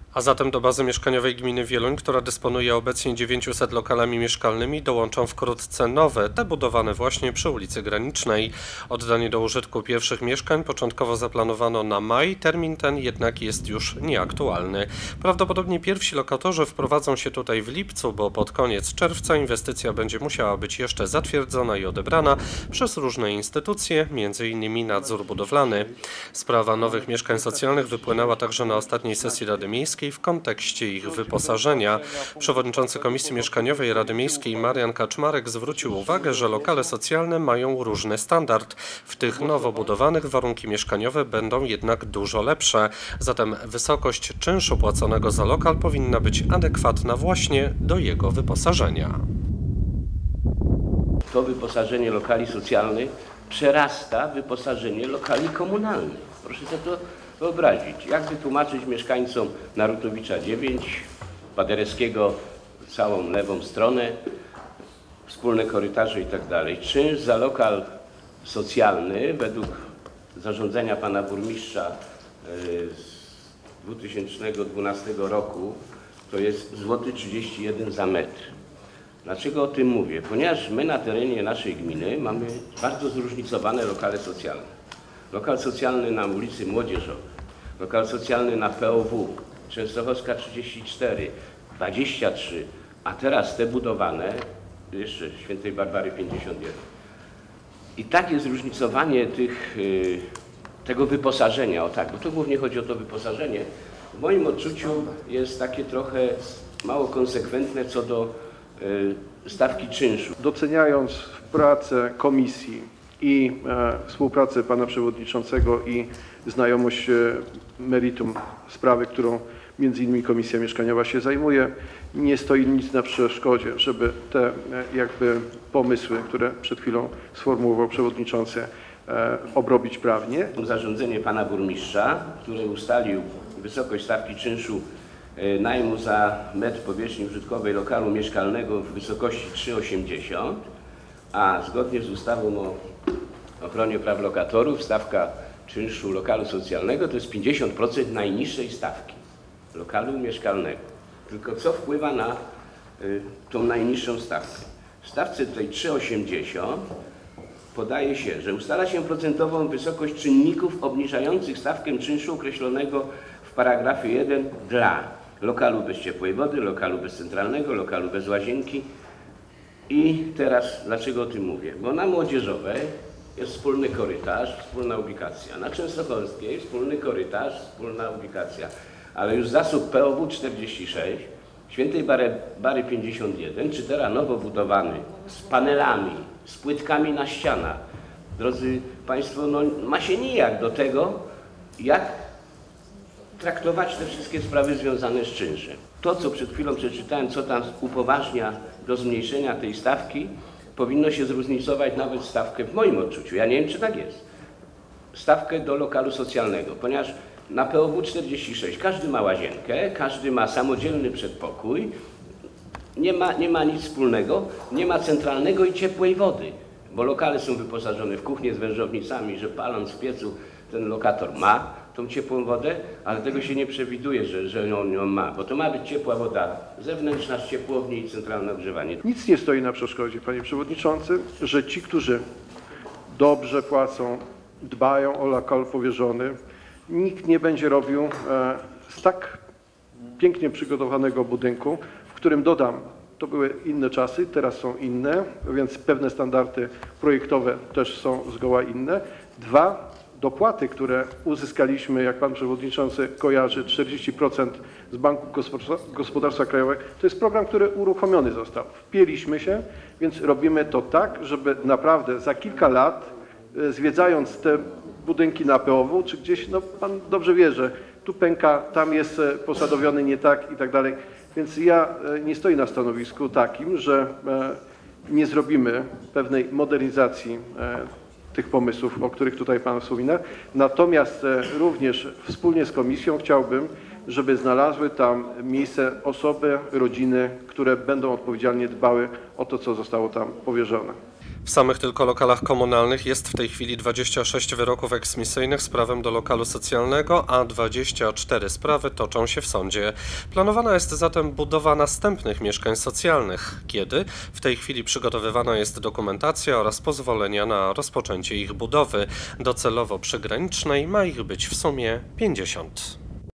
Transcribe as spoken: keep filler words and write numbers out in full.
A zatem do bazy mieszkaniowej gminy Wieluń, która dysponuje obecnie dziewięciuset lokalami mieszkalnymi, dołączą wkrótce nowe, te budowane właśnie przy ulicy Granicznej. Oddanie do użytku pierwszych mieszkań początkowo zaplanowano na maj, termin ten jednak jest już nieaktualny. Prawdopodobnie pierwsi lokatorzy wprowadzą się tutaj w lipcu, bo pod koniec czerwca inwestycja będzie musiała być jeszcze zatwierdzona i odebrana przez różne instytucje, między innymi nadzór budowlany. Sprawa nowych mieszkań socjalnych wypłynęła także na ostatniej sesji Rady Miejskiej w kontekście ich wyposażenia. Przewodniczący Komisji Mieszkaniowej Rady Miejskiej Marian Kaczmarek zwrócił uwagę, że lokale socjalne mają różny standard. W tych nowo budowanych warunki mieszkaniowe będą jednak dużo lepsze. Zatem wysokość czynszu płaconego za lokal powinna być adekwatna właśnie do jego wyposażenia. To wyposażenie lokali socjalnych przerasta wyposażenie lokali komunalnych. Proszę sobie to wyobrazić, jak wytłumaczyć mieszkańcom Narutowicza dziewięć, Paderewskiego całą lewą stronę, wspólne korytarze i tak dalej. Czynsz za lokal socjalny według zarządzenia pana burmistrza z dwa tysiące dwunastego roku to jest złoty trzydzieści jeden za metr. Dlaczego o tym mówię? Ponieważ my na terenie naszej gminy mamy bardzo zróżnicowane lokale socjalne. Lokal socjalny na ulicy Młodzieżowej, lokal socjalny na P O W, Częstochowska trzydzieści cztery, dwadzieścia trzy, a teraz te budowane, jeszcze Świętej Barbary pięćdziesiąt jeden. I takie zróżnicowanie tych, tego wyposażenia, o tak, bo to głównie chodzi o to wyposażenie, w moim odczuciu jest takie trochę mało konsekwentne co do stawki czynszu. Doceniając pracę komisji i e, współpracę pana przewodniczącego i znajomość e, meritum sprawy, którą między innymi Komisja Mieszkaniowa się zajmuje, nie stoi nic na przeszkodzie, żeby te e, jakby pomysły, które przed chwilą sformułował przewodniczący, e, obrobić prawnie. Zarządzenie pana burmistrza, które ustalił wysokość stawki czynszu e, najmu za metr powierzchni użytkowej lokalu mieszkalnego w wysokości trzy osiemdziesiąt, a zgodnie z ustawą o ochronie praw lokatorów stawka czynszu lokalu socjalnego to jest pięćdziesiąt procent najniższej stawki lokalu mieszkalnego. Tylko co wpływa na y, tą najniższą stawkę? W stawce tej trzy osiemdziesiąt podaje się, że ustala się procentową wysokość czynników obniżających stawkę czynszu określonego w paragrafie jeden dla lokalu bez ciepłej wody, lokalu bez centralnego, lokalu bez łazienki. I teraz dlaczego o tym mówię? Bo na Młodzieżowej jest wspólny korytarz, wspólna ubikacja. Na Częstochowskiej wspólny korytarz, wspólna ubikacja. Ale już zasób P O W czterdzieści sześć, Świętej Bary, Bary pięćdziesiąt jeden, czy teraz nowo budowany z panelami, z płytkami na ścianach. Drodzy Państwo, no, ma się nijak do tego, jak traktować te wszystkie sprawy związane z czynszem. To, co przed chwilą przeczytałem, co tam upoważnia do zmniejszenia tej stawki, powinno się zróżnicować nawet stawkę, w moim odczuciu, ja nie wiem, czy tak jest, stawkę do lokalu socjalnego, ponieważ na P O W czterdzieści sześć każdy ma łazienkę, każdy ma samodzielny przedpokój, nie ma, nie ma nic wspólnego, nie ma centralnego i ciepłej wody, bo lokale są wyposażone w kuchnię z wężownicami, że paląc w piecu ten lokator ma tą ciepłą wodę, ale tego się nie przewiduje, że, że on ją ma, bo to ma być ciepła woda zewnętrzna z ciepłowni i centralne ogrzewanie. Nic nie stoi na przeszkodzie, panie przewodniczący, że ci, którzy dobrze płacą, dbają o lokal powierzony, nikt nie będzie robił e, z tak pięknie przygotowanego budynku, w którym dodam, to były inne czasy, teraz są inne, więc pewne standardy projektowe też są zgoła inne. Dwa, dopłaty, które uzyskaliśmy, jak pan przewodniczący kojarzy, czterdzieści procent z Banku Gospodarstwa Krajowego, to jest program, który uruchomiony został. Wpięliśmy się, więc robimy to tak, żeby naprawdę za kilka lat, zwiedzając te budynki na P O W, czy gdzieś, no pan dobrze wie, że tu pęka, tam jest posadowiony nie tak i tak dalej. Więc ja nie stoję na stanowisku takim, że nie zrobimy pewnej modernizacji tych pomysłów, o których tutaj pan wspomina. Natomiast również wspólnie z komisją chciałbym, żeby znalazły tam miejsce osoby, rodziny, które będą odpowiedzialnie dbały o to, co zostało tam powierzone. W samych tylko lokalach komunalnych jest w tej chwili dwadzieścia sześć wyroków eksmisyjnych z prawem do lokalu socjalnego, a dwadzieścia cztery sprawy toczą się w sądzie. Planowana jest zatem budowa następnych mieszkań socjalnych, kiedy w tej chwili przygotowywana jest dokumentacja oraz pozwolenia na rozpoczęcie ich budowy. Docelowo przy Granicznej ma ich być w sumie pięćdziesiąt.